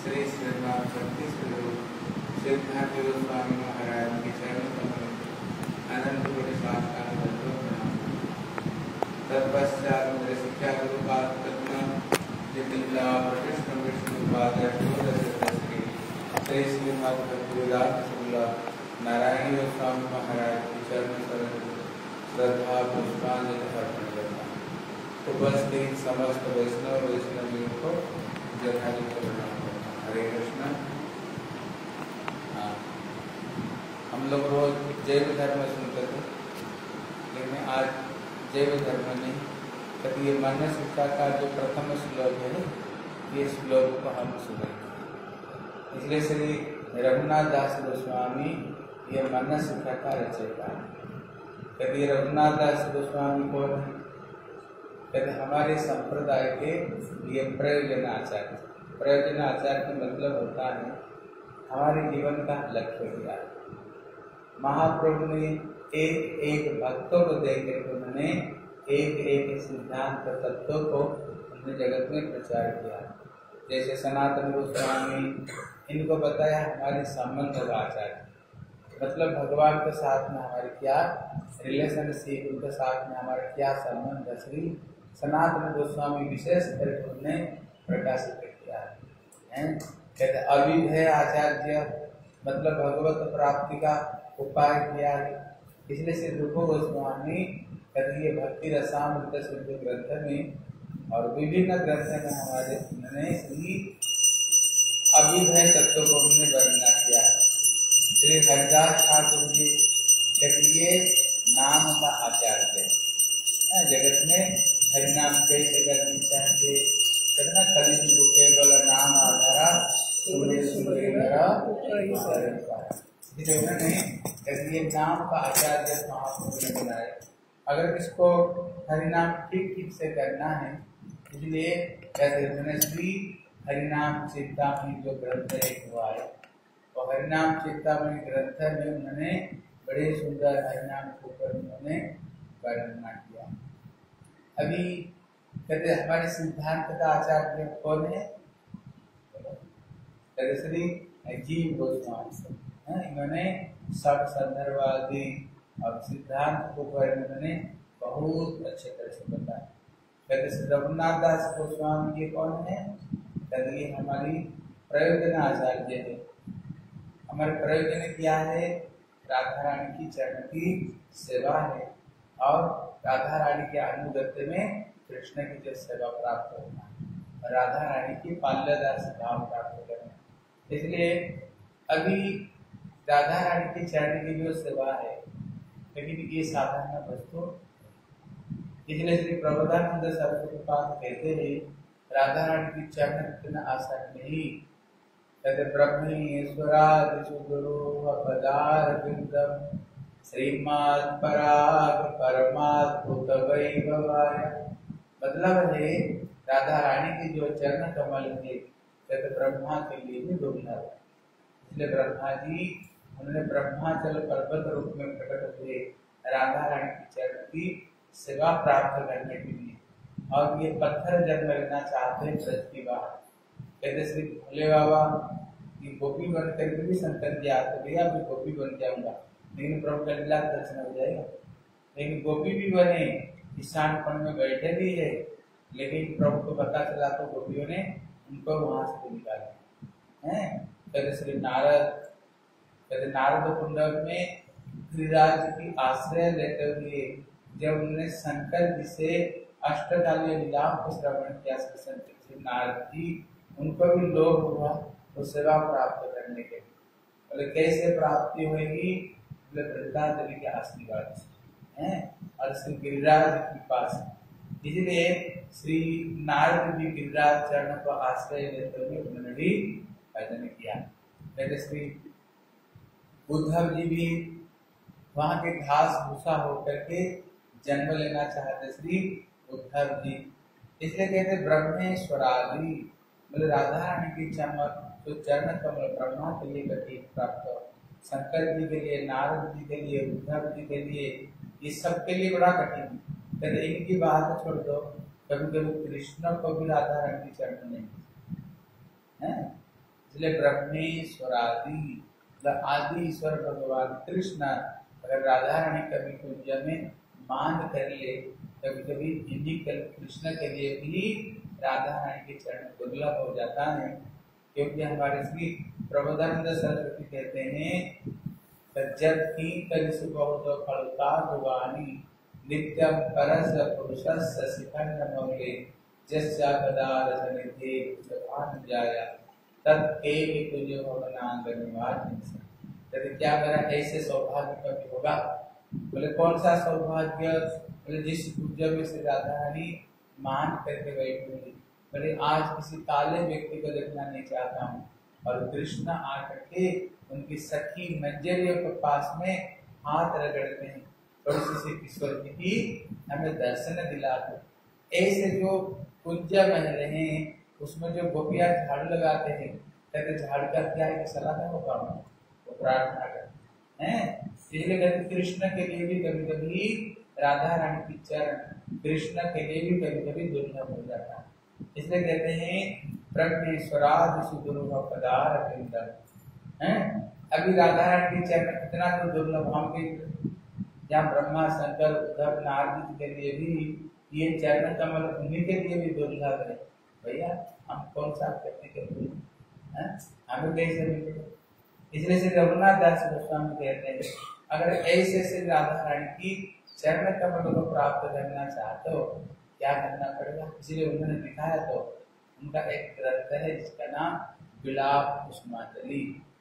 श्री श्रीनाथ भक्ति स्वरूप सिद्धार्थ गोस्वामी महाराज के चरण कमल अनंत कोटि साष्टांग दंडवत प्रणाम। तत्पश्चात मेरे शिक्षा गुरुपाद पद्मा जितिला कृष्ण विष्णु पाद श्री श्रीनाथ भक्ति नारायण गोस्वामी महाराज के चरण शरण श्रद्धा पुष्पांजलि अर्पण करना। उपस्थित समस्त वैष्णव वैष्णवियों को जयकाली प्रणाम करना। हरे कृष्ण। हम लोग रोज जैव धर्म सुनते थे, लेकिन आज जैव धर्म नहीं, कभी ये मान्य शिक्षा का जो प्रथम श्लोक है, ये श्लोक को हम सुनेंगे। इसलिए श्री रघुनाथ दास गोस्वामी ये मान्य शिक्षा का रचयिता है। कभी रघुनाथ दास गोस्वामी कौन है? कहते हमारे संप्रदाय के ये प्रयोजन आचार्य। प्रयोजन आचार्य का मतलब होता है हमारे जीवन का लक्ष्य क्या है। महाप्रभु ने एक एक भक्तों को देकर उन्होंने एक एक सिद्धांत तत्वों को अपने जगत में प्रचार किया। जैसे सनातन गोस्वामी, इनको बताया हमारे संबंध का आचार्य, मतलब भगवान के साथ में हमारे क्या रिलेशनशिप, उनके साथ में हमारा क्या संबंध, श्री सनातन गोस्वामी विशेष करके उन्होंने प्रकाशित किया है। कहते अविधेय आचार्य, मतलब भगवत प्राप्ति का उपाय किया है। इसलिए श्री रूप गोस्वामी कहते ये भक्ति रसामृत सिद्ध ग्रंथ में और विभिन्न ग्रंथ में हमारे उन्होंने श्री अविधेय तत्व को उन्होंने वर्णना किया है। श्री हरिदास ठाकुर जी कहते ये नाम का आचार्य है। जगत में हरिनाम कैसे करनी चाहिए, कितना कलयुग केवल नाम आधारा सुने सुने ये नाम का आचार्य महाप्रभु ने बनाए। अगर इसको हरिनाम ठीक ठीक से करना है, इसलिए कहते श्री हरिनाम चिंतामणि जो ग्रंथ एक हुआ है, और हरिनाम चिंतामणि ग्रंथ में उन्होंने बड़े सुंदर हरिनाम के ऊपर उन्होंने वर्णना किया। अभी कहते हमारे सिद्धांत का आचार्य कौन है? श्री जीव गोस्वामी। इन्होंने सब संदर्भादि और सिद्धांत को इन्होंने बहुत अच्छे तरह से बताया। कहते श्री रघुनाथ दास गोस्वामी ये कौन है? कहते ये हमारी प्रयोजन आचार्य है। हमारे प्रयोजन क्या है? राधा रानी की चरण की सेवा है और राधा रानी के अनुगत्य में कृष्ण की जो सेवा प्राप्त होना, राधा रानी की पाल्यदास भाव प्राप्त करना। इसलिए अभी राधा रानी की चरण की जो सेवा है, लेकिन ये साधारण वस्तु। इसलिए श्री प्रबोधानंद सरस्वती कहते हैं राधा रानी की चरण कितना आसान नहीं। कहते ब्रह्मेश्वरादिषु गुरु पदारविंदम श्रीमद् पराग परमाद्भुत वैभवाय। मतलब है राधा रानी की जो चरण कमल है, कहते ब्रह्मा के लिए भी दुर्लभ है। इसलिए ब्रह्मा जी उन्होंने ब्रह्माचल पर्वत रूप में प्रकट हुए राधा रानी की चरण की सेवा प्राप्त करने के लिए, और ये पत्थर जन्म लेना चाहते हैं ब्रज की बात। कहते श्री भोले बाबा की गोपी बन करके भी शंकर जी आते भैया मैं गोपी बन जाऊंगा, लेकिन प्रभु का लीला दर्शन हो जाएगा। लेकिन गोपी भी बने, ईशान कोण में बैठे भी है, लेकिन प्रभु को पता चला तो गोपियों ने उनको वहां से निकाला है। कहते श्री नारद, कहते नारद कुंड में गिरिराज की आश्रय लेते हुए जब उन्होंने शंकर जी से अष्टकालीय लीलाओं को श्रवण किया, श्री नारद जी उनको भी लोभ हुआ तो सेवा प्राप्त करने के लिए। बोले कैसे प्राप्ति होगी? बोले वृंदावली के आशीर्वाद से हैं और श्री गिरिराज के पास। इसलिए श्री नारद जी गिरिराज चरण को आश्रय लेते हुए उन्होंने भी भजन किया। कहते श्री उद्धव जी भी वहां के घास भूसा होकर के जन्म लेना चाहते श्री उद्धव जी। इसलिए कहते ब्रह्मेश्वरादि, बोले राधा रानी की चमक तो चरण कमल ब्रह्मा के लिए कठिन प्राप्त हो, शंकर जी के लिए, नारद जी के लिए, उद्धव जी के लिए, इस सब के लिए बड़ा कठिन। कहते इनकी बात छोड़ दो, कभी कभी कृष्ण को भी राधा रानी की चरण नहीं है। इसलिए ब्रह्मेश्वरादि आदि ईश्वर भगवान कृष्ण अगर राधा रानी कभी पूजा में मान कर ले, कभी कभी इन्हीं कृष्ण के लिए भी राधा रानी के चरण दुर्लभ हो जाता है। क्योंकि हमारे श्री प्रबोधानंद सरस्वती कहते हैं जब की कलिस बहुत फलता भुवानी नित्यम परस पुरुषस् शिखंड मौले जस्या कदार सनिधे जवान जाया तब एक तुझे भवनांग निवास। यदि क्या मेरा ऐसे सौभाग्य कभी होगा? बोले कौन सा सौभाग्य? बोले जिस पूजा में से राधा रानी मान करके बैठी। बोले आज किसी काले व्यक्ति को देखना नहीं चाहता हूँ और कृष्ण आकर के उनकी सखी मंजरियों के पास में हाथ रगड़ते हैं, थोड़ी सी किशोर की हमें दर्शन दिला दो। ऐसे जो पूजा महल हैं उसमें जो गोपियां झाड़ू लगाते हैं, कहते झाड़ू का क्या है सलाह होगा वो प्रार्थना करते हैं। इसलिए कहते कृष्ण के लिए भी कभी कभी राधा रानी की चरण कृष्ण के लिए भी कभी कभी दुर्लभ हो जाता है। इसलिए कहते हैं ब्रह्मेश्वरादि सुदुर्लभ पदार वृंदम हैं। अभी राधा रानी के चरण कितना तो दुर्लभ हम भी, जहाँ ब्रह्मा शंकर उद्धव नारद के लिए भी ये चरण कमल उन्हीं के लिए भी दुर्लभ है। भैया हम कौन सा करने के लिए हमें कैसे मिलेगा? इसलिए श्री रघुनाथ दास गोस्वामी कहते हैं अगर ऐसे श्री राधा रानी की चरण कमल को प्राप्त करना चाहते हो क्या करना पड़ेगा? इसलिए उन्होंने लिखा है, तो उनका एक ग्रंथ है जिसका नाम विलाप कुसुमांजलि।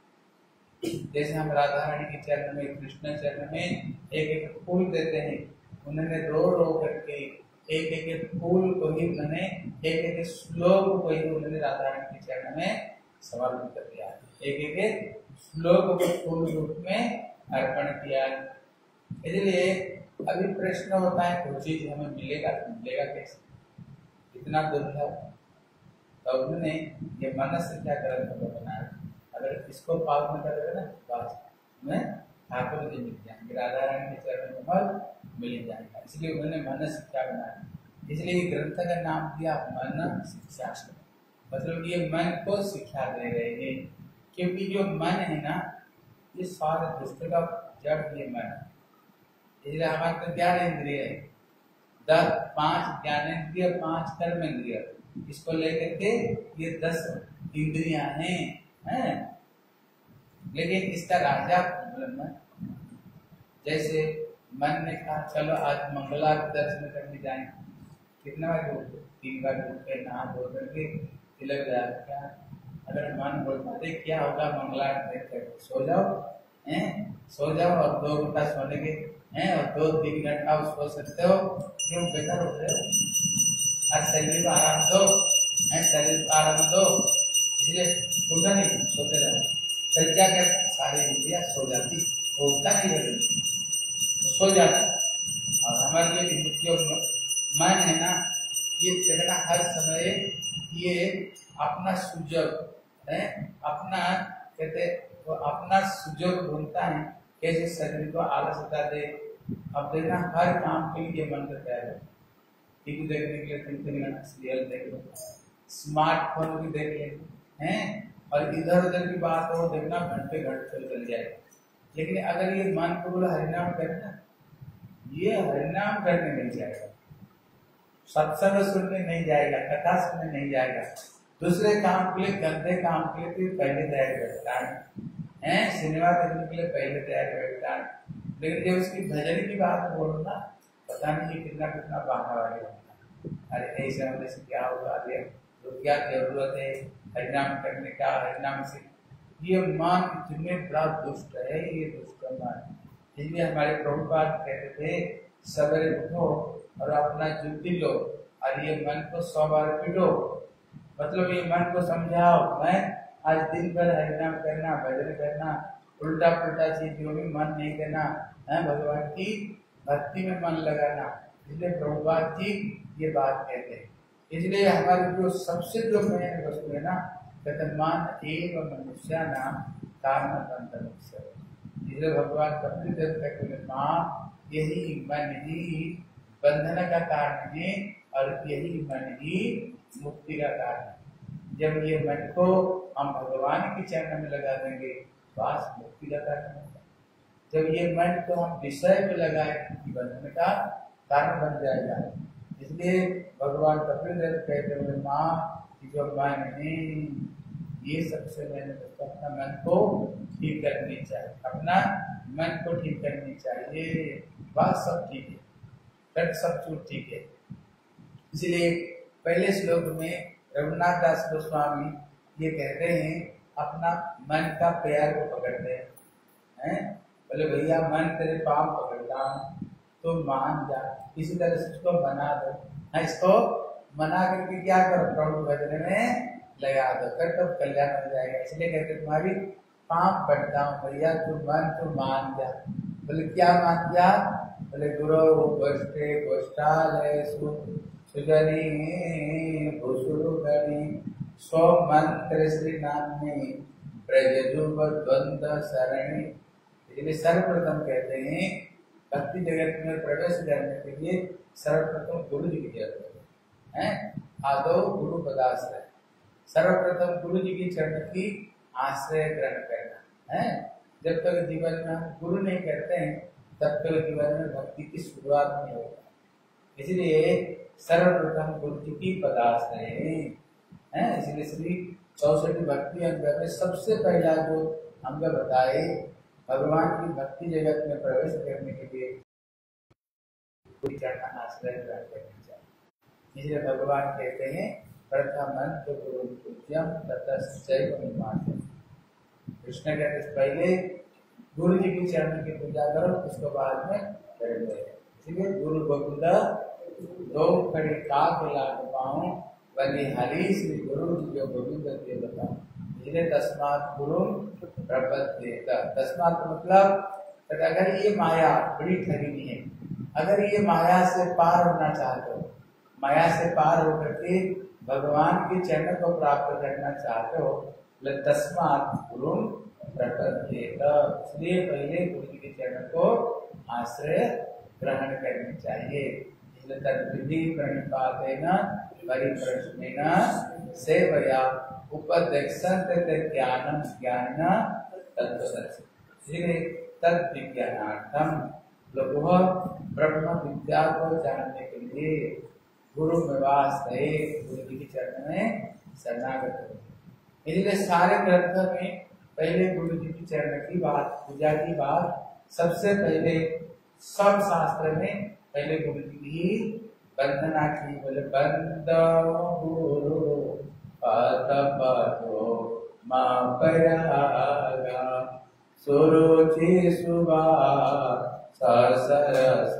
जैसे हम राधा रानी के चरण में कृष्ण चरण में एक एक फूल देते हैं, उन्होंने रो रो करके एक एक फूल को ही उन्होंने एक एक श्लोक को ही उन्होंने राधा रानी के चरण में समर्पित कर दिया, एक एक श्लोक को फूल रूप में अर्पण किया। इसलिए अभी प्रश्न होता है कोई चीज हमें मिलेगा तो मिलेगा कैसे, इतना दुर्लभ। तो उन्होंने ये मनस क्या ग्रंथ को बनाया, अगर इसको पालन करेगा ना बस में ठाकुर जी मिल जाएंगे, राधा रानी के चरण कमल मिल जाएगा। इसलिए उन्होंने मन शिक्षा बनाया, इसलिए ग्रंथ का नाम दिया मन शिक्षा। मतलब ये मन को शिक्षा दे रहे हैं, क्योंकि जो मन है ना ये सारे दुष्ट का जड़ ये मन है। इसलिए हमारे तो ज्ञान इंद्रिय है, 5 ज्ञानेंद्रिय 5 कर्म इंद्रिय, इसको लेकर के ये 10 इंद्रियां हैं। लेकिन इसका राजा मन, जैसे मन ने कहा चलो आज मंगला दर्शन करने जाएंगे, कितना बार उठो? 3 बार उठ के नहा धो करके तिलक लगा क्या? अगर मन बोलता है क्या होगा मंगला देख कर सो जाओ, सो जाओ और 2 घंटा सोने के और 2-3 घंटा सो सकते हो, क्यों बेकार हो रहे हो? आज शरीर को आराम दो, शरीर को आराम दो, इसलिए उठा नहीं सोते रहो। फिर क्या करते? सारी इंद्रियां सो जाती, उठता नहीं करेगी, सो जाता। और हमारे जो मन है ना ये देखना हर समय ये अपना सुजग है, अपना कहते वो अपना सुजग ढूंढता है कैसे शरीर को आलसता दे। अब देखना हर काम के लिए मन करता है, टीवी देखने के लिए 3 घंटा सीरियल देख लो, स्मार्टफोन भी देख ले हैं, और इधर उधर की बात हो देखना घंटे घंटे चल जाए। लेकिन अगर ये मन को बोला हरिनाम करना, ये हरिनाम करने नहीं जाएगा, सत्संग सुनने नहीं जाएगा, कथा सुनने नहीं जाएगा, दूसरे काम के लिए गंदे काम के लिए पहले तैयारी करता है, सिनेमा देखने के लिए पहले तैयारी करता है। लेकिन जब उसकी भजन की बात बोलो ना, पता नहीं कितना कितना बहाना वाले होता है। अरे ऐसे होने से क्या होगा, तो क्या जरूरत है हरिनाम करने का? हरिनाम से ये मन इतने बड़ा दुष्ट है, ये दुष्ट मन। इसलिए हमारे प्रभुपाद कहते थे सवेरे उठो और अपना जुटी लो और ये मन को 100 बार पीटो। मतलब ये मन को समझाओ मैं आज दिन भर हरिनाम करना, भजन करना, उल्टा पुल्टा चीजों में मन नहीं करना है, भगवान की भक्ति में मन लगाना। इसलिए प्रभुपाद जी ये बात कहते हैं। इसलिए हमारे जो सबसे जो मेन वस्तु है ना, कहते मन एक मनुष्य नाम कारण बंधन। इसलिए भगवान कपिल देव कहते माँ यही मन ही बंधन का कारण है और यही मन ही मुक्ति का कारण है। जब ये मन को हम भगवान के चरण में लगा देंगे बस मुक्ति का कारण होगा। जब ये मन को हम विषय में लगाए बंधन का कारण बन जाएगा। इसलिए भगवान कपिल देव कहते हुए माँ कि जो मन है ये सबसे मैंने अपना मन को ठीक करनी चाहिए, अपना मन को ठीक करनी चाहिए, बात सब ठीक है, फिर सब कुछ ठीक है। इसलिए पहले श्लोक में रघुनाथ दास गोस्वामी ये कहते हैं अपना मन का पैर को पकड़ते हैं, बोले भैया मन तेरे पाँव पकड़ता हूँ तो मान जा, इसी तरह से उसको मना दो। हाँ, इसको मना करके क्या करो, प्रभु भजन में लगा दो, फिर तो कल्याण हो जाएगा। इसलिए कहते तुम्हारी पाँव पकड़ता हूँ भैया, तू मन तू मान जा। बोले क्या मान जा, बोले गुरु गोष्ठे गोष्ठालय सुजनी भूसुरुगणी स्व मंत्र श्री नामी प्रजजुबद्वंद सरणी। इसलिए सर्वप्रथम कहते हैं भक्ति जगत में प्रवेश करने के लिए सर्वप्रथम गुरु जी की जरूरत है। आदो गुरु पदाश्रय, सर्वप्रथम गुरु जी की चरण की आश्रय ग्रहण करना है। जब तक जीवन में हम गुरु नहीं करते हैं तब तक जीवन में भक्ति की शुरुआत नहीं होता। इसलिए सर्वप्रथम गुरु जी की पदाश्रय है। इसलिए श्री 64 भक्ति अंग में सबसे पहला जो अंग बताए भगवान की भक्ति जगत में प्रवेश करने के लिए चरण आश्रय ग्रहण करनी चाहिए। इसलिए भगवान कहते हैं प्रथम तो गुरु पूज्यम ततश्चैव निमान्यम। कृष्ण कहते पहले गुरु जी की चरण की पूजा करो, उसको बाद में करेंगे। इसलिए गुरु गोविंद दो खड़े काक लाग पाऊं बलि हरि श्री गुरु जी जो गोविंद के बताओ। इसलिए तस्मात् गुरु प्रपद्येत, तस्मात् मतलब अगर ये माया बड़ी ठगनी है, अगर ये माया से पार होना चाहते हो, माया से पार होकर के भगवान के चरण को प्राप्त करना चाहते हो, तस्मात् गुरु प्रपद्येत, इसलिए पहले गुरु जी के चरण को आश्रय ग्रहण करनी चाहिए। इसलिए तद्विधि प्रणिपातेन परिप्रश्नेन सेवया उपदेक्षन्त ज्ञानम ज्ञान तत्त्वदर्शी। इसलिए तद विज्ञानार्थम लोग ब्रह्म विद्या को जानने के लिए गुरु निवास गए, गुरु जी के चरण में शरणागत हो। इसलिए सारे ग्रंथों में पहले गुरु जी के चरण की बात, पूजा की बात सबसे पहले, सब शास्त्र में पहले गुरु जी की वंदना की। बोले वंदो गुरु पद पदो मां परागा सुरुचि सुभा सरस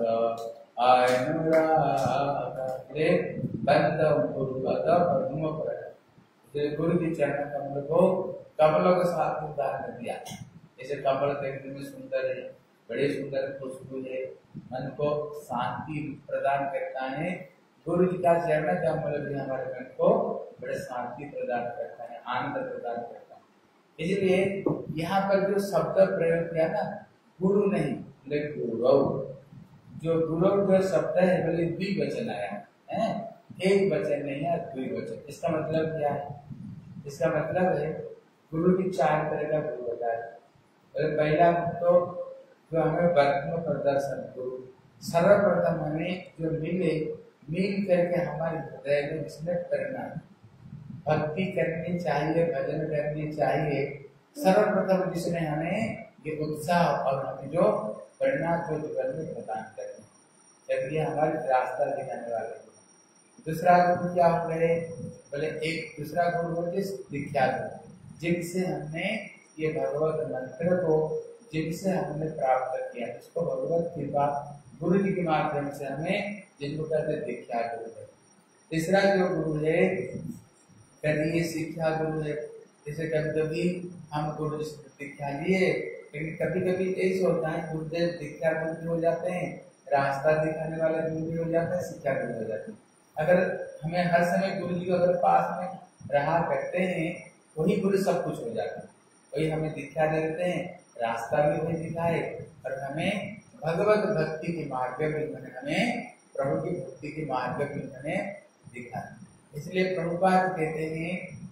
अनुरागा। बंदो गुरु पद पद्म पर गुरु के चरण कमल को कमलों के साथ उदाहरण दिया। जैसे कमल देखने में सुंदर है, बड़े सुंदर खुशबू है, मन को शांति प्रदान करता है। गुरु जी का चरण कमल भी हमारे मन को बड़े शांति प्रदान करता है, आनंद प्रदान करता है। इसलिए यहाँ पर जो शब्द प्रयोग किया ना, गुरु नहीं बोले गुरु, जो गुरु जो शब्द है बोले द्विवचन आया है, एक वचन नहीं है, द्विवचन। इसका मतलब क्या है? इसका मतलब है गुरु की चार तरह का गुरु होता है। पहला तो जो हमें वर्तमान प्रदर्शन गुरु, सर्वप्रथम हमें जो मिल करके हमारे हृदय में जिसमें करना है, भक्ति करनी चाहिए, भजन करनी चाहिए। सर्वप्रथम जिसने हमें ये उत्साह और हमें जो प्रेरणा जो जीवन में प्रदान करनी, जब ये हमारी रास्ता दिखाने वाले। दूसरा गुरु क्या हो गए बोले, एक दूसरा गुरु होते दीक्षा गुरु, जिनसे हमने ये भगवत मंत्र को जिनसे हमने प्राप्त किया, इसको भगवत कृपा गुरु जी के माध्यम से हमें जिनको कहते दीक्षा गुरु है। तीसरा जो गुरु है कभी ये शिक्षा गुरु है। जैसे कभी कभी हम गुरु जी से दीक्षा लिए, लेकिन कभी कभी ऐसा होता है गुरुदेव दीक्षा गुरु भी हो जाते हैं, रास्ता दिखाने वाले गुरु भी हो जाते हैं, शिक्षा गुरु हो जाते हैं। अगर हमें हर समय गुरु जी को अगर पास में रहा करते हैं, वही गुरु सब कुछ हो जाता है, वही हमें दीक्षा देते हैं, रास्ता भी वही दिखाए और हमें भगवत भक्ति के मार्ग भी हमें, प्रभु की भक्ति के मार्ग भी हमें दिखाए। इसलिए प्रभुपाद कहते हैं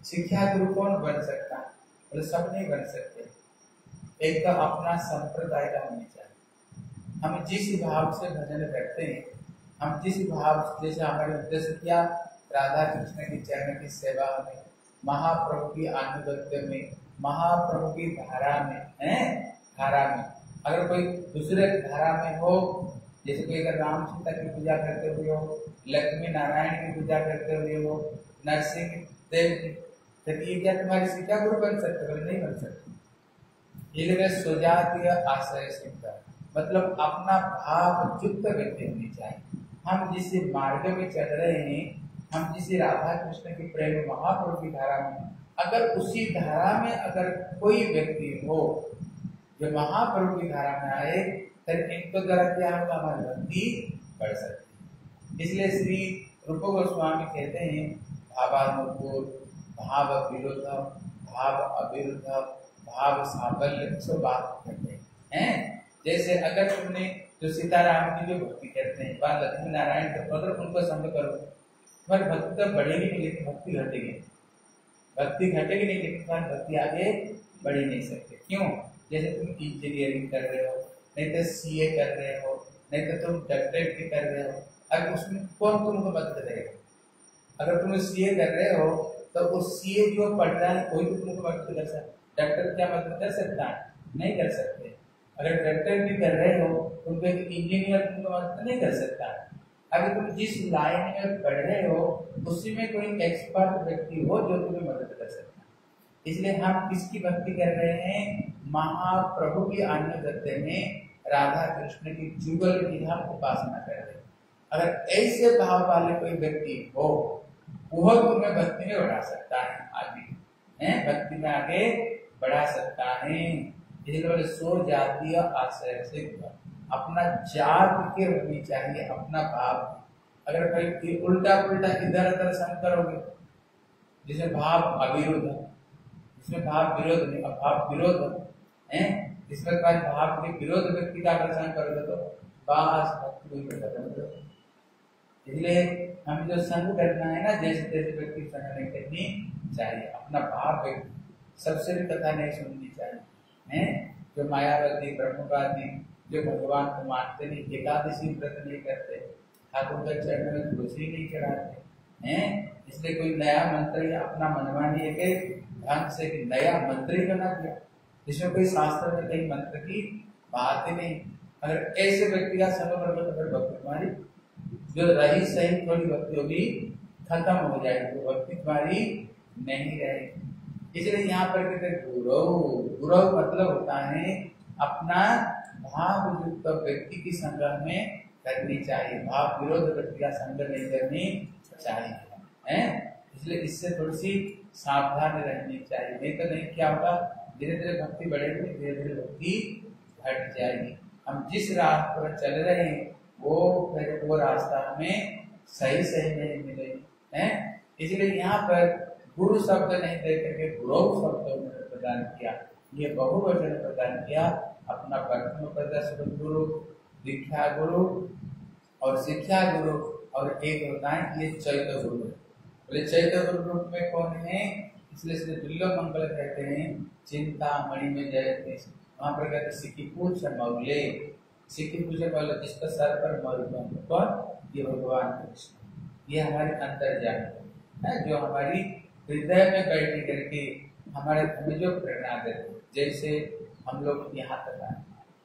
शिक्षा गुरु कौन बन सकता है? बोले सब नहीं बन सकते। एक तो अपना संप्रदाय का होना चाहिए। हम जिस भाव से भजन करते हैं, हम जिस भाव, जैसे हमारे उद्देश्य क्या, राधा कृष्ण की चरण की सेवा में, महाप्रभु की अनुगत्य में, महाप्रभु की धारा में है, धारा में अगर कोई दूसरे धारा में हो, जैसे कोई अगर राम सीता की पूजा करते हुए हो, लक्ष्मी नारायण की पूजा करते हुए हो, नरसिंह देव की, तो ये क्या तुम्हारी शिक्षा गुरु बन सकते? बोले नहीं बन सकते। ये स्वजातीय आश्रय सिद्ध, मतलब अपना भाव युक्त व्यक्ति होनी चाहिए। हम जिस मार्ग में चल रहे हैं, हम जिस राधा कृष्ण की प्रेम महाप्रभु की धारा में, अगर उसी धारा में अगर कोई व्यक्ति हो जो महाप्रभु की धारा में आए, तो इनको द्वारा क्या होगा, हमारी भक्ति बढ़ सकती है। इसलिए श्री रूप गोस्वामी कहते हैं, भावानुकूल, भाव विरोध, भाव अविरुद्ध, भाव साफल्य, सब बात कहते हैं। जैसे अगर तुमने जो सीताराम की जो भक्ति करते हैं, बात लक्ष्मी नारायण के, अगर उनको संग करो, तुम्हारी भक्ति तो बढ़ेगी नहीं, लेकिन भक्ति घटेगी। भक्ति घटेगी नहीं, लेकिन तुम्हारी भक्ति आगे बढ़ ही नहीं सकते। क्यों? जैसे तुम इंजीनियरिंग कर रहे हो, नहीं तो सीए कर रहे हो, नहीं तो तुम डॉक्टरेट भी कर रहे हो, अब उसमें कौन तुमको मदद करेगा? अगर तुम सीए कर रहे हो तो उस सीए जो पढ़ रहा है कोई तो तुमको मदद कर सकता है। डॉक्टर क्या मदद कर सकता है? नहीं कर सकते। अगर डॉक्टर भी कर रहे हो, तुमको एक इंजीनियर तुमको मदद नहीं कर सकता है। अगर तुम जिस लाइन में पढ़ रहे हो उसी में कोई एक्सपर्ट व्यक्ति हो जो तुम्हें मदद कर सकता है। इसलिए हम किसकी भक्ति कर रहे हैं? महाप्रभु की अनुगत्य में राधा कृष्ण की जुगल की हम उपासना कर रहे हैं। अगर ऐसे भाव वाले कोई व्यक्ति हो, वह तुम्हें भक्ति में बढ़ा सकता है, आगे भक्ति में आगे बढ़ा सकता है। इसलिए सो जातीय आश्रय से अपना जात के होनी चाहिए, अपना भाव। अगर भाई उल्टा पुल्टा इधर उधर संग करोगे, जिसे भाव अविरोध, इसमें भाव विरोध नहीं, भाव विरोध है, इसमें भाव के विरोध व्यक्ति का आकर्षण करोगे तो बास भक्ति खत्म करोगे। इसलिए हम जो संग करना है ना, जैसे जैसे व्यक्ति संग नहीं करनी चाहिए, अपना भाव व्यक्ति। सबसे भी कथा नहीं सुननी चाहिए हैं, जो मायावादी ब्रह्मवादी जो भगवान को मानते नहीं, एकादशी व्रत नहीं करते, ठाकुर के चरण में तुलसी नहीं चढ़ाते हैं। इसलिए कोई नया मंत्र या अपना मनमानी एक ढंग से नया मंत्र ही बना दिया, जिसमें कोई शास्त्र में कई मंत्र की बात ही नहीं। अगर ऐसे व्यक्ति का संग करोगे तो फिर भक्ति तुम्हारी जो रही सही थोड़ी भक्ति होगी खत्म हो जाएगी, तो भक्ति तुम्हारी नहीं रहेगी। इसलिए यहाँ पर कहते गुरु, गुरु मतलब होता है अपना भाव युक्त व्यक्ति की संग में करनी चाहिए, भाव विरोध व्यक्ति का संग नहीं करनी चाहिए हैं। इसलिए इससे थोड़ी सी सावधान रहनी चाहिए, नहीं तो नहीं क्या होगा, धीरे धीरे भक्ति बढ़ेगी, धीरे धीरे भक्ति घट जाएगी। हम जिस रास्ते पर चल रहे हैं वो रास्ता हमें सही सही नहीं मिलेगी है। इसलिए यहाँ पर गुरु शब्द नहीं दे करके गुरु शब्द उन्होंने प्रदान किया, ये बहुवचन प्रदान किया। अपना प्रथम प्रदर्शन गुरु, दीक्षा गुरु और शिक्षा गुरु, और एक होता है ये चैत्य गुरु। बोले चैत्य गुरु रूप में कौन है? इसलिए श्री दुर्लभ मंगल कहते हैं चिंतामणि में जयते, वहां पर कहते सिक्की पूछ मौले, सिक्की पूछ मौले, जिसका सर पर मौल कौन? ये भगवान कृष्ण, ये हमारे अंदर जाने है, जो हमारी हृदय में बैठी करके हमारे हमें जो प्रेरणा देते। जैसे हम लोग यहाँ तक आए,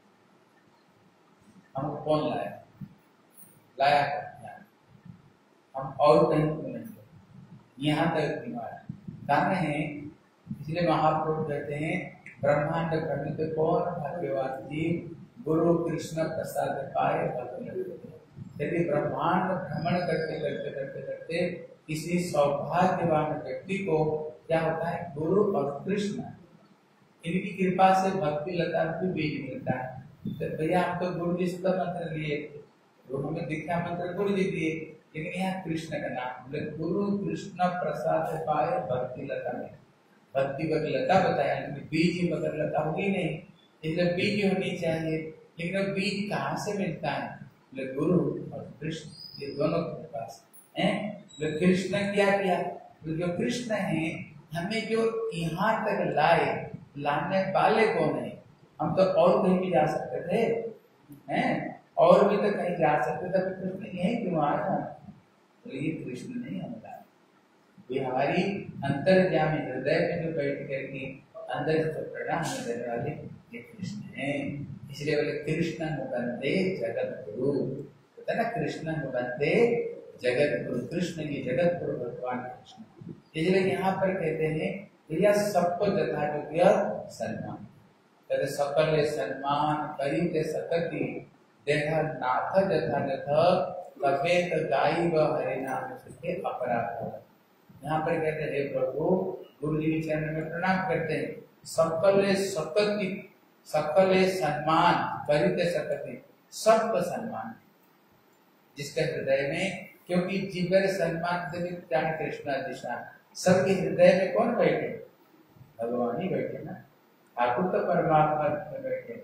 हमको कौन लाया? लाया हम और कहीं को नहीं, यहाँ तक क्यों आया? कारण है, इसलिए महाप्रभु कहते हैं ब्रह्मांड भ्रमित कौन भाग्यवान जीव, गुरु कृष्ण प्रसाद पाए। यदि ब्रह्मांड भ्रमण करते करते करते करते किसी सौभाग्यवान व्यक्ति को क्या होता है? गुरु और कृष्ण इनकी कृपा से भक्ति लता को बीज मिलता है। तो भैया हम तो गुरु जी से मंत्र लिए, गुरु हमें दीक्षा मंत्र गुरु जी दिए, लेकिन यहाँ कृष्ण का नाम गुरु कृष्ण प्रसाद पाए भक्ति लता में, भक्ति लता बताया, बीज मगर लता होगी नहीं, इसलिए बीज होनी चाहिए। लेकिन बीज कहाँ से मिलता है? गुरु और कृष्ण, ये दोनों के पास है। कृष्ण क्या किया? जो कृष्ण है हमें जो यहाँ तक लाए, लाने वाले कौन है? हम तो और कहीं भी जा सकते थे, हैं? और भी तो कहीं जा सकते थे, कृष्ण यही क्यों आया? तो ये कृष्ण नहीं हम लाए, ये हमारी अंतर्यामी हृदय में जो बैठ करके अंदर से प्रणाम देने वाले ये कृष्ण हैं। इसलिए बोले कृष्ण मुकंदे जगत गुरु, होता है ना, कृष्ण मुकंदे जगत गुरु, कृष्ण की जगत गुरु भगवान कृष्ण। इसलिए यहाँ पर कहते हैं भैया सबको जथा योग्य सम्मान, कहते सकल सम्मान करी सकती देह नाथ जथा जथ कपेत गाई व हरिनाम सुखे अपराध। यहाँ पर कहते हैं प्रभु गुरु जी के चरण में प्रणाम करते हैं, सकल सकती सकल सम्मान करी सकती, सबको सम्मान जिसके हृदय में, क्योंकि जीवन सम्मान जान कृष्ण दिशा, सबके हृदय में कौन बैठे? भगवान ही बैठे ना, ठाकुर तो परमात्मा में बैठे।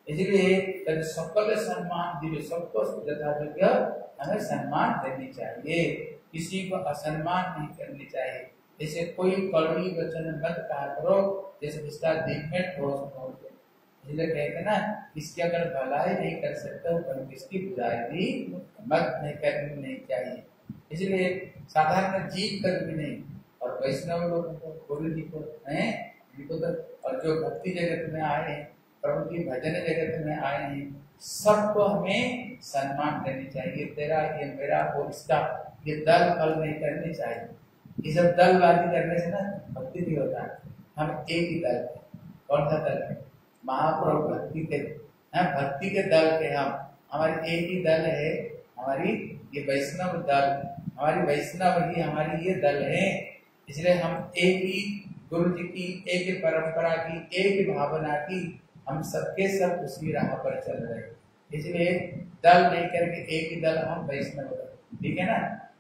इसलिए सकल सम्मान दिव्य, सबको जथा योग्य हमें सम्मान देनी चाहिए, किसी को असम्मान नहीं करनी चाहिए। जैसे कोई कड़वी वचन मत कहा करो, जैसे जिसका दिल में ठोस पहुंचे। इसलिए कहते ना, इसकी अगर भलाई नहीं कर सकते तो किसकी बुराई भी मत नहीं करनी नहीं चाहिए। इसलिए साधारण जीव कर भी नहीं, और वैष्णव लोगों को, गुरु जी को हैं, इनको तो, और जो भक्ति जगत में आए हैं, प्रभु की भजन जगत में आए हैं, सबको हमें सम्मान देनी चाहिए। तेरा ये मेरा वो इसका, ये दल फल नहीं करनी चाहिए। ये सब दलबाजी करने से ना भक्ति भी होता है। हम एक ही दल है। कौन सा दल है? महाप्रभु भक्ति के, भक्ति के दल के हम, हमारी एक ही दल है, हमारी ये वैष्णव दल, हमारी वैष्णव ही हमारी ये दल है। इसलिए हम एक ही गुरु जी की, एक ही परंपरा की, एक ही भावना की, हम सबके सब उसी राह पर चल रहे हैं। इसलिए दल नहीं करके एक ही दल हम वैष्णव, ठीक है ना।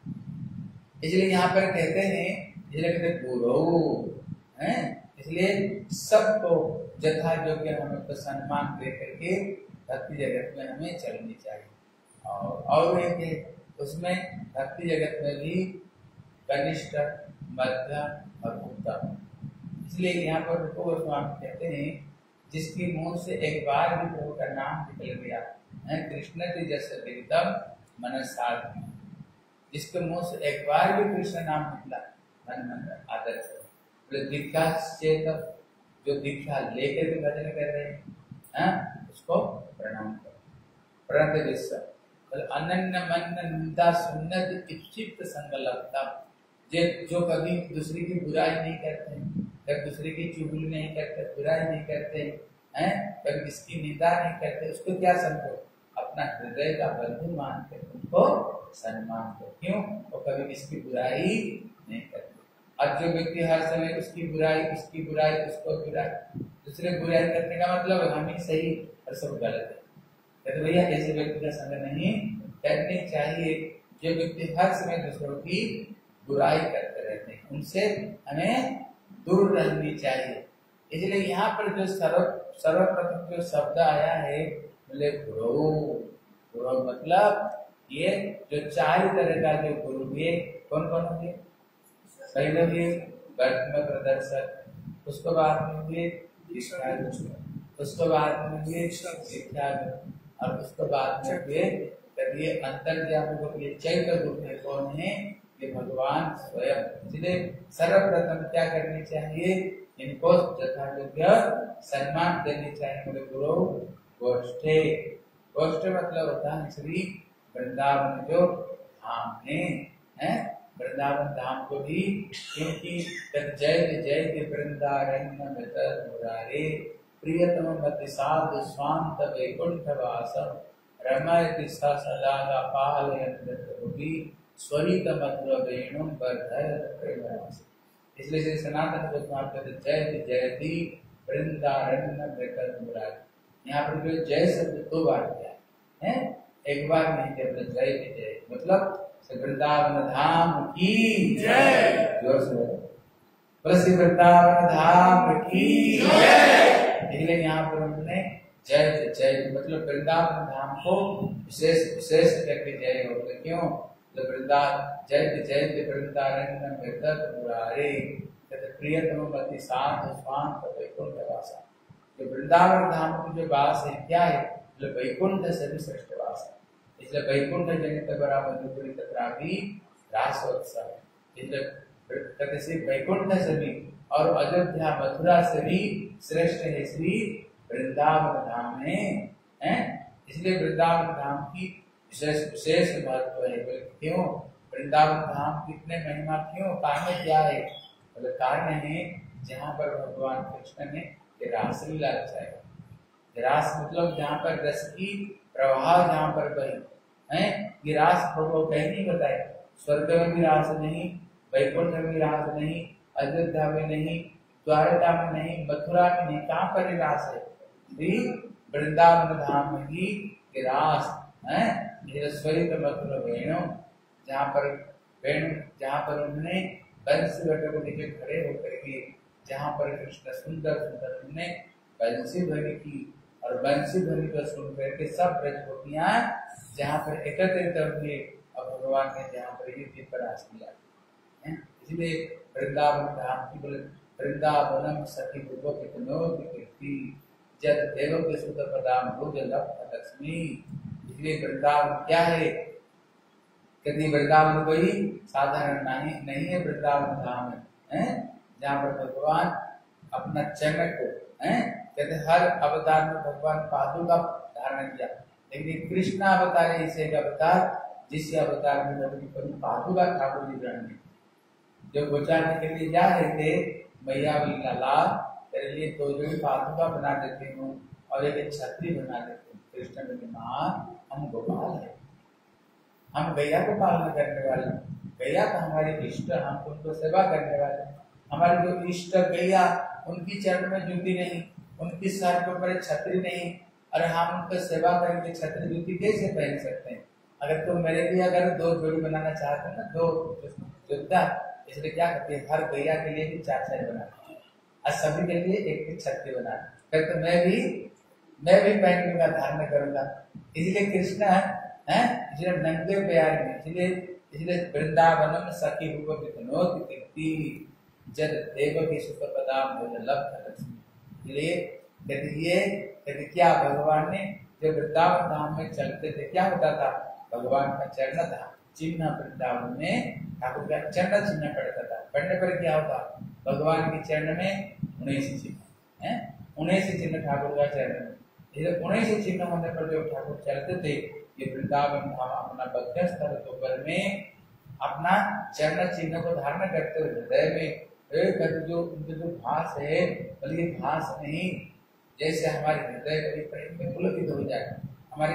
इसलिए यहाँ पर कहते हैं, इसलिए कहते गुरु हैं, इसलिए सबको जथा योग्य हमें तो सम्मान दे करके भक्ति जगत में हमें चलनी चाहिए। और एक है उसमें भक्ति जगत में भी कनिष्ठ, मध्यम और उत्तम। इसलिए यहाँ पर रूप गोस्वामी कहते हैं, जिसकी मुंह से एक बार भी प्रभु का नाम निकल गया है, कृष्ण के जैसे एकदम मनसार, जिसके मुंह से एक बार भी कृष्ण नाम निकला मन मन आदर करो। दीक्षा चेत, जो दीक्षा लेकर भी भजन कर रहे हैं, उसको प्रणाम करो। प्रणत विश्व अनन्य मन निंदा सुन्नत इप्सित संगलता, जो कभी दूसरी की बुराई नहीं करते, कभी दूसरे की चुगली नहीं करते, बुराई नहीं करते हैं, कभी किसकी निंदा नहीं करते, उसको क्या समझो? अपना हृदय का बंधु मान कर उनको सम्मान करो। क्यों? वो कभी किसकी बुराई नहीं करते। अब जो व्यक्ति हर समय उसकी बुराई, उसकी बुराई, उसको बुराई, दूसरे बुराई करने का मतलब हम ही सही और सब गलत है। तो भैया ऐसे व्यक्ति का संग नहीं करनी चाहिए। जो व्यक्ति हर समय दूसरों की बुराई करते रहते हैं, उनसे हमें दूर रहनी चाहिए। इसलिए यहाँ पर जो सर्वप्रथम जो शब्द आया है, बोले गुरु। गुरु मतलब ये जो चार तरह का जो गुरु हुए, कौन कौन हुए? पहले हुए वर्तमान प्रदर्शक, उसके बाद में हुए उसके बाद में हुए शिक्षा, और उसके बाद में हुए ये अंतर्यामी, ये चैत्य रूप में कौन है? ये भगवान स्वयं। इसलिए सर्वप्रथम क्या करनी चाहिए? इनको यथायोग्य सम्मान देनी चाहिए। बोले गुरु गोष्ठे। गोष्ठ मतलब होता है श्री वृंदावन जो धाम है, वृंदावन धाम को भी, क्योंकि जय जय वृंदारण्य मुरारे प्रियतम मति साधु स्वांत वैकुंठ वासम रमयति सदा पालयन्ति स्वरित मधुर वेणुं वर्धयत प्रेमरस। इसलिए श्री सनातन गोस्वामी कहते जय जयति वृंदारण्य मुरारे। यहाँ पर जो जय शब्द दो बार किया है, एक बार नहीं कहते जय जय, मतलब वृंदावन धाम की जय, जोर से बोलो वृंदावन धाम की जय। इसलिए यहाँ पर उन्होंने जय जय मतलब वृंदावन धाम को विशेष करके जय हो गए। क्यों? तो वृंदावन जय जय वृंदारण्य मुरारे, प्रियतम अति साध स्वांत वैकुंठ वासा। जो वृंदावन धाम की जो वास है क्या है, मतलब वैकुंठ से भी श्रेष्ठ वास है। इसलिए वैकुंठ जनित बराबर मधुपुरी तत्रापि रासोत्सव, इसलिए कहते श्री वैकुंठ से भी और अयोध्या मथुरा से भी श्रेष्ठ है श्री वृंदावन धाम है। इसलिए वृंदावन धाम की विशेष महत्व है। क्यों वृंदावन धाम कितने महिमा, क्यों कारण क्या है, मतलब कारण है जहाँ पर भगवान कृष्ण ने रास लीला रचाया। रास मतलब जहाँ पर रस की प्रवाह जहाँ पर बही है, ये रास प्रभु कहीं नहीं बताए। स्वर्ग में भी रास नहीं, वैकुंठ में भी रास नहीं, अयोध्या में नहीं, द्वारका में नहीं, मथुरा में नहीं, कहाँ पर रास है, वृंदावन धाम में ही रास है। स्वरित मथुर वेणु, जहाँ पर उन्होंने बंसी बटे को लेकर खड़े होकर के, जहाँ पर कृष्ण सुंदर सुंदर उन्होंने बंसी ध्वनि की और बंसी ध्वनि को सुन करके सब ब्रजगोपियां जहाँ पर एकत्रित हुए और भगवान ने जहाँ पर ये प्रयास किया। इसलिए वृंदावन धाम की बोले वृंदावनम सखी कीर्ति जद देव के सुत पदाम भुज लक्ष्मी। इसलिए वृंदावन क्या है, यदि वृंदावन कोई साधारण नहीं है, वृंदावन धाम है जहाँ पर भगवान अपना चरण को कहते हर अवतार में भगवान पादुका धारण किया, लेकिन कृष्ण अवतार ऐसे एक अवतार जिस अवतार में पादुका ठाकुर जी ग्रहण की। जो गोचारने के लिए जा रहे थे मैया बोली लाला तेरे लिए दो जोड़ी पादुका बना देती हूँ और एक छतरी बना देती हूँ। कृष्ण बोले माँ हम गोपाल है, हम गैया को पालन करने वाले, गैया तो हमारी इष्ट, हम उनको सेवा करने वाले। हमारी जो इष्ट गैया उनकी चरण में जूती नहीं, उनकी सर के ऊपर छतरी नहीं, अरे हम उनका सेवा करेंगे छतरी जूती कैसे पहन सकते हैं। अगर तुम मेरे लिए अगर दो जोड़ी बनाना चाहते हो ना, दो जूता, इसलिए क्या करते हैं हर गैया के लिए भी चार बनाते हैं और सभी के लिए एक छतरी बनाते, फिर तो मैं भी पहनूंगा, धारण करूंगा। इसलिए कृष्ण है इसलिए नंगे प्यार में, इसलिए वृंदावनम सखी रूप वितनोति कीर्ति जद देव की सुत पदाम लब्ध लक्ष्मी। इसलिए यदि क्या भगवान ने जब वृंदावन धाम में चलते थे क्या होता था, भगवान का चरण था चिन्ह, वृंदावन में ठाकुर का चरण चिन्ह पड़ता था। पढ़ने पर क्या होता, भगवान के चरण में 19 चिन्ह है, 19 चिन्ह ठाकुर का चरण में। 19 चिन्ह होने पर जब ठाकुर चलते थे, ये वृंदावन धाम अपना बद्ध स्थल दोपहर में अपना चरण चिन्ह को धारण करते हुए हृदय में जो उनके जो भास है, बल्कि भास नहीं, जैसे हमारे हृदय कभी प्रेम में पुलकित हो जाए, हमारे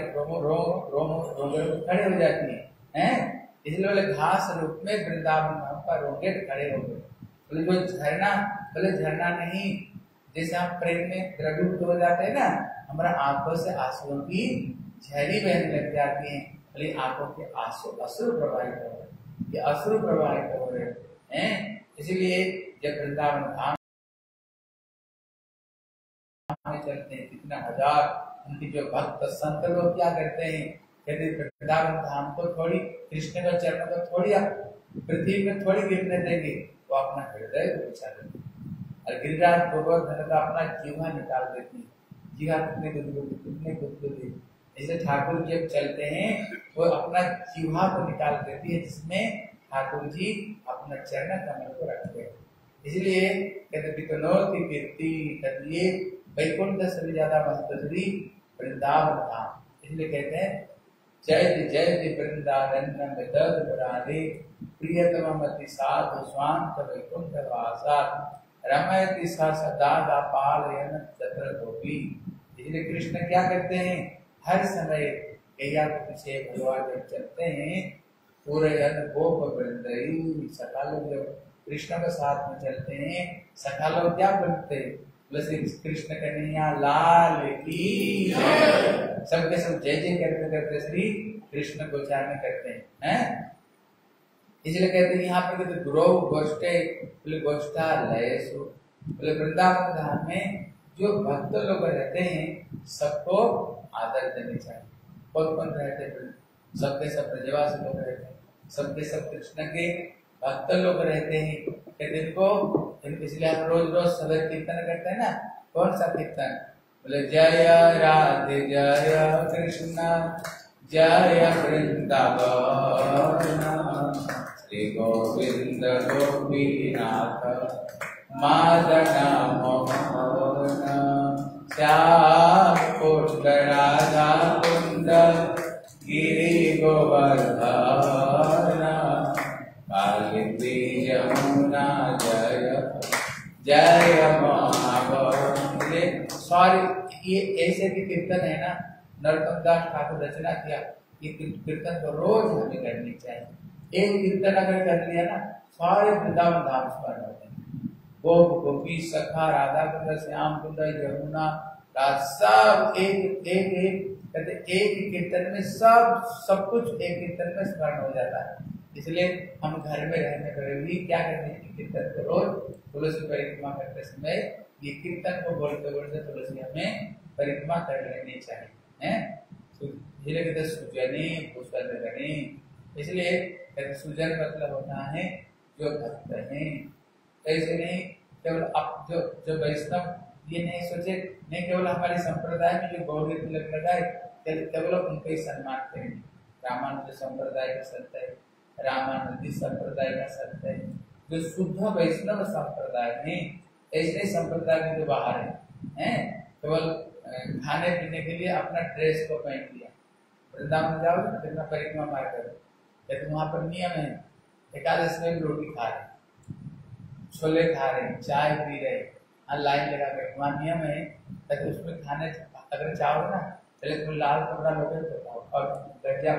रोम खड़े हो जाती है। इसलिए बोले घास रूप में वृंदावन धाम का रोंगेट खड़े हो गए। बोले जो झरना, बोले झरना नहीं, जैसे हम प्रेम में द्रवीभूत हो जाते हैं ना, हमारा आंखों से आंसुओं की झड़ी बहने लग जाती है, बोले आंखों के आंसू अश्रु प्रवाहित हो रहे, ये अश्रु प्रवाहित हो रहे हैं। इसलिए जब वृंदावन धाम में चलते हैं, कितना हजार उनकी जो भक्त संत लोग क्या करते हैं, यदि वृंदावन धाम को थोड़ी, कृष्ण का चरण को थोड़ी पृथ्वी में थोड़ी गिरने देंगे, वो अपना हृदय को बिछा देते और गिरिराज गोवर्धन का अपना जीवा निकाल देती है। जीवा कितने गुदगुदी, जैसे ठाकुर जी जब चलते हैं वो अपना जीवा को निकाल देती है, जिसमें ठाकुर जी अपना चरण कमल को रखते हैं। इसलिए कहते की कीर्ति करिए वैकुंठ से भी ज्यादा महत्वरी वृंदावन धाम। इसलिए कहते हैं जय जय वृंदावन प्रियतम अति साधु स्वांत वैकुंठ वासा रमयति सदा पालयन तत्र गोपी। इसलिए कृष्ण क्या करते हैं, हर समय गैया के पीछे भगवान जब चलते हैं, पूरे गोप वृंदई सखा लोग जब कृष्ण के साथ में चलते हैं, सखा लोग क्या बनते हैं, वैसे कृष्ण कन्हैया लाल की सबके सब जय जय करते करते श्री कृष्ण को उच्चारण करते हैं। इसलिए कहते हैं यहाँ पर कहते गुरु गोष्ठे बोले गोष्ठा लयसु, बोले वृंदावन धाम में जो भक्त लोग रहते हैं सबको आदर देनी चाहिए। कौन कौन रहते हैं, सबके सब ब्रजवासी लोग रहते हैं, सबके सब कृष्ण के भक्त लोग रहते हैं। इनको इसलिए हम रोज रोज सवेरे कीर्तन करते हैं ना। कौन सा कीर्तन? बोले जय राधे जय कृष्ण जय वृंदावन श्री गोविंद गोपीनाथ मदन मोहन श्याम कृष्ण राधा कुंद गिरि गोवर्धन कालिंदी यमुना जय जय महाबले। सॉरी, ये ऐसे भी कीर्तन है ना, नरोत्तम दास ठाकुर रचना किया। ये कीर्तन को रोज हमें करनी चाहिए। एक कीर्तन अगर कर लिया ना, सारे वृंदावन धाम स्मरण होते हैं। गोप गोपी सखा राधा कुंड श्याम कुंड यमुना सब एक एक एक कहते एक कीर्तन में सब कुछ एक कीर्तन में स्मरण हो जाता है। इसलिए हम घर में रहने पर भी क्या करते हैं, कीर्तन को रोज तुलसी परिक्रमा करते समय ये कीर्तन को बोलते बोलते तुलसी हमें परिक्रमा कर लेनी चाहिए, हैं? धीरे धीरे सुजनी भूषण गणी। इसलिए सुजन मतलब होता है जो भक्त है। ऐसे नहीं केवल अब जो वैष्णव ये नहीं सोचे नहीं केवल हमारे संप्रदाय में जो गौरी तिलक लगाए केवल उनको ही सम्मान करेंगे। रामानुज संप्रदाय का संत है, रामानंदी संप्रदाय का संत है, जो शुद्ध वैष्णव संप्रदाय में ऐसे संप्रदाय में जो बाहर है केवल खाने पीने के लिए अपना ड्रेस को पहन लिया। वृंदावन जाओ ना, कितना परिक्रमा मार करो, लेकिन वहां पर नियम है एकादश में भी रोटी खा रहे, छोले खा रहे, चाय पी रहे, लाइन लगा कर वहाँ नियम है। ताकि उसमें खाने अगर चाहो ना पहले तुम लाल कपड़ा लोगे तो और गजा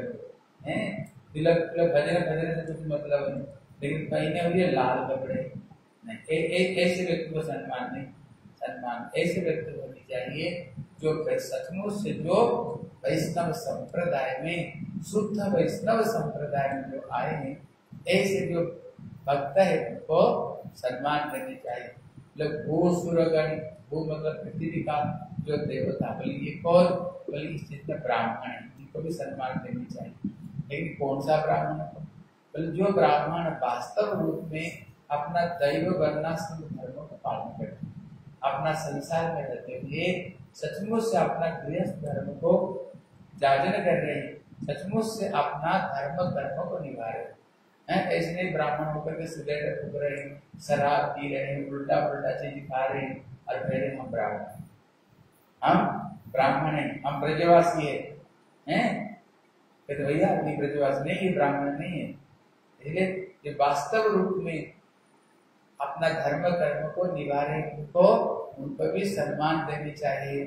हैं तिलक भजन से कुछ मतलब नहीं, लेकिन पहने हुए लाल कपड़े नहीं। ऐसे व्यक्ति को सम्मान नहीं, सम्मान ऐसे व्यक्ति को होनी चाहिए जो सचमुच से जो वैष्णव संप्रदाय में शुद्ध वैष्णव संप्रदाय में जो आए हैं ऐसे जो भक्त है उनको सम्मान करनी चाहिए। भू सुरगण, भू मतलब पृथ्वी का जो देवता, बोले ये कौन? बोले इस चीज में ब्राह्मण है, इनको भी सम्मान देनी चाहिए। लेकिन कौन सा ब्राह्मण? बोले जो ब्राह्मण वास्तव रूप में अपना दैव वर्णाश्रम धर्मों का पालन करते हैं, अपना संसार में रहते हुए सचमुच से अपना गृहस्थ धर्म को जागरण कर रहे हैं, सचमुच से अपना धर्म कर्मों को निभा रहे हैं। ऐसे नहीं ब्राह्मण होकर के सिगरेट फूक रहे हैं, शराब पी रहे हैं, उल्टा पुल्टा चीज खा रहे हैं और कह रहे हम ब्राह्मण हैं, हम ब्राह्मण हैं, हम ब्रजवासी हैं। तो भैया ये ब्रजवासी नहीं, ये ब्राह्मण नहीं है। इसलिए ये वास्तव रूप में अपना धर्म कर्म को निभा रहे हैं, उनको भी सम्मान देनी चाहिए।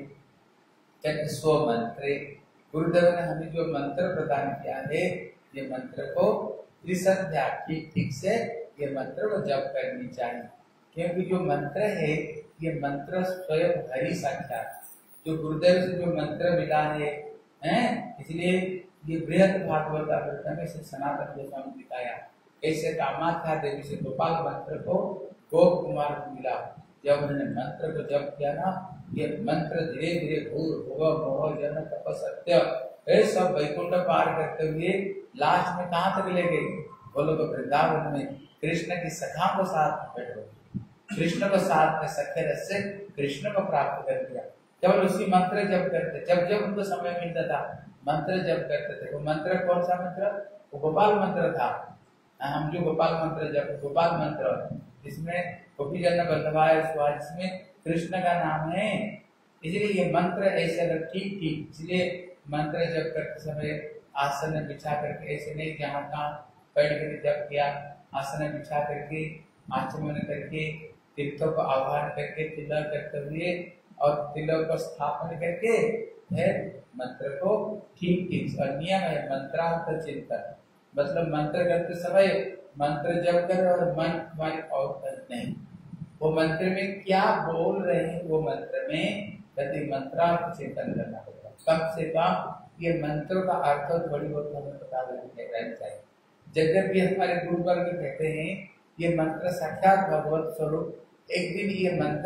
स्व मंत्र गुरुदेव ने हमें जो मंत्र प्रदान किया है, ये मंत्र को त्रिसंध्या ठीक से ये मंत्र को जप करनी चाहिए। क्योंकि जो मंत्र है ये मंत्र स्वयं हरि साक्षात, जो गुरुदेव से जो मंत्र मिला है, इसलिए ये बृहद भागवत अमृत में से सनातन गोस्वामी ने दिखाया। ऐसे कामाख्या देवी से गोपाल मंत्र को गोप कुमार को मिला। जब उन्होंने मंत्र को जप किया ना, ये मंत्र धीरे धीरे भूर भुव मोह जन तप सत्य सब वैकुंठ पार करते हुए लास्ट में कहाँ तक ले गए? बोलो तो वृंदावन में कृष्ण की सखा को साथ बैठो, कृष्ण को साथ में सखे रस से कृष्ण को प्राप्त कर दिया। केवल उसी मंत्र जप करते, जब जब उनको समय मिलता था मंत्र जप करते थे। वो मंत्र कौन सा मंत्र? वो गोपाल मंत्र था। हम जो गोपाल मंत्र जप, गोपाल मंत्र इसमें गोपी जन बल्लभाय स्वाहा, जिसमें कृष्ण का नाम है। इसलिए ये मंत्र ऐसे अगर ठीक इसलिए मंत्र जप करते समय आसन बिछा करके ऐसे नहीं जहाँ तहाँ बैठ कर जप किया, आसन बिछा करके आचमन करके तीर्थों को आह्वान करके तिलक करते हुए और तिलक को स्थापन करके मंत्र को ठीक नियम है। मंत्रांत चिंतन मतलब मंत्र करते समय मंत्र जप कर और मन तुम्हारी और नहीं, वो मंत्र में क्या बोल रहे हैं वो मंत्र में यदि मंत्रार्थ चिंतन करना होगा। कम से कम ये मंत्रों का अर्थ थोड़ी बहुत हमें पता रहना चाहिए। जब भी हमारे गुरु वर्ग कहते हैं ये मंत्र साक्षात भगवत स्वरूप, एक दिन ये मंत्र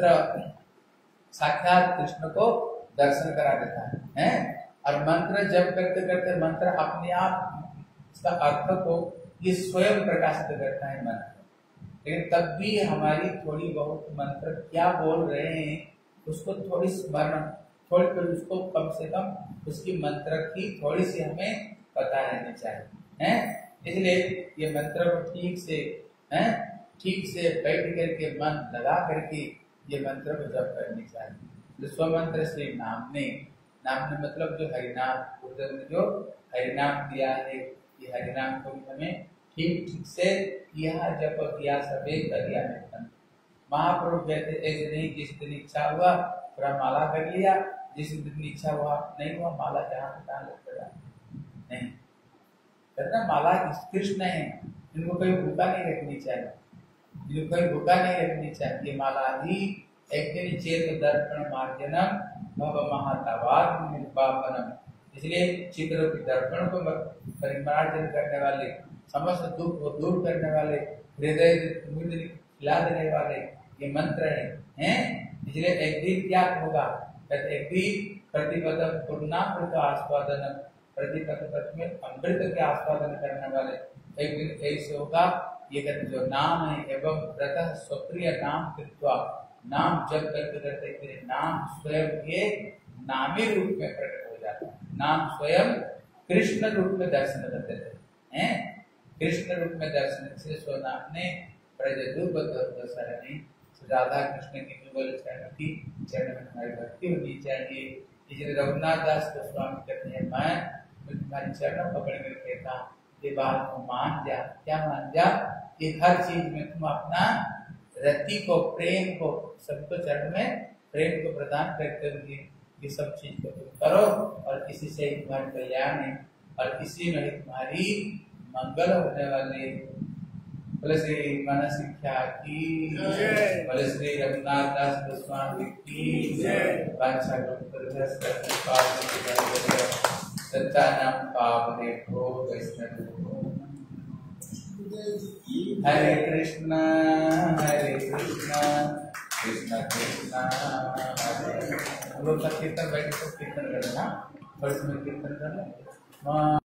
साक्षात कृष्ण को दर्शन करा देता है। और मंत्र जब करते करते मंत्र अपने आप इसका अर्थ को ये स्वयं प्रकाशित करता है मंत्र। लेकिन तब भी हमारी थोड़ी बहुत मंत्र क्या बोल रहे हैं उसको थोड़ी स्मरण, थोड़ी थोड़ी उसको कम से कम उसकी मंत्र की थोड़ी सी हमें पता रहनी चाहिए हैं। इसलिए ये मंत्र को ठीक से बैठ करके मन लगा करके ये मंत्र को जप करनी चाहिए। स्व मंत्र से नामने मतलब जो हरिनाम, बुद्ध ने जो हरिनाम दिया है, ये हरिनाम को हमें ठीक से यह जप किया सबे करिया नहीं। महाप्रभु कहते ऐसे नहीं, जिस दिन इच्छा हुआ थोड़ा माला कर लिया, जिस दिन इच्छा हुआ नहीं हुआ माला जहाँ तहाँ लगता नहीं करना। माला कृष्ण है, इनको कोई भूखा नहीं रखनी चाहिए, इनको कोई भूखा नहीं रखनी चाहिए। माला ही एक दिन चेत दर्पण मार्जनम भव महातावाद निर्वापनम। इसलिए चित्र के दर्पण को परिमार्जन करने वाले, समस्त दुख को दूर करने वाले, हृदय खिला देने वाले ये मंत्र हैं। इसलिए एक दिन क्या होगा, एक दिन प्रतिपद पूर्णामृत आस्वादन, प्रतिपद में अमृत के आस्वादन करने वाले एक दिन ऐसे होगा। ये जो नाम है एवं व्रत स्वप्रिय नाम कृत्वा, नाम जब करते नाम स्वयं के नामी रूप में प्रकट हो जाता है। नाम स्वयं कृष्ण रूप में दर्शन करते हैं, कृष्ण रूप में दर्शन से सो नाम ने सरणी राधा कृष्ण की युगल चरण में हमारी भक्ति होनी चाहिए। इसलिए रघुनाथ दास गोस्वामी कहते हैं, मैं तुम्हारे चरण पकड़ कर कहता हूँ ये बात को मान जा। क्या मान जा? कि हर चीज में तुम अपना रति को, प्रेम को, सबको चरण में प्रेम को प्रदान करते हुए ये सब चीज को तुम करो और इसी से तुम्हारी कल्याण है और इसी में तुम्हारी मंगल होने वाले। बोले श्री मन शिक्षा की, बोले श्री रघुनाथ दास गोस्वामी की बादशाह सच्चा नाम पावने को वैष्णव। हरे कृष्णा कृष्ण कृष्ण हरे। हम लोग का कीर्तन बैठ कीर्तन करना और इसमें कीर्तन करना।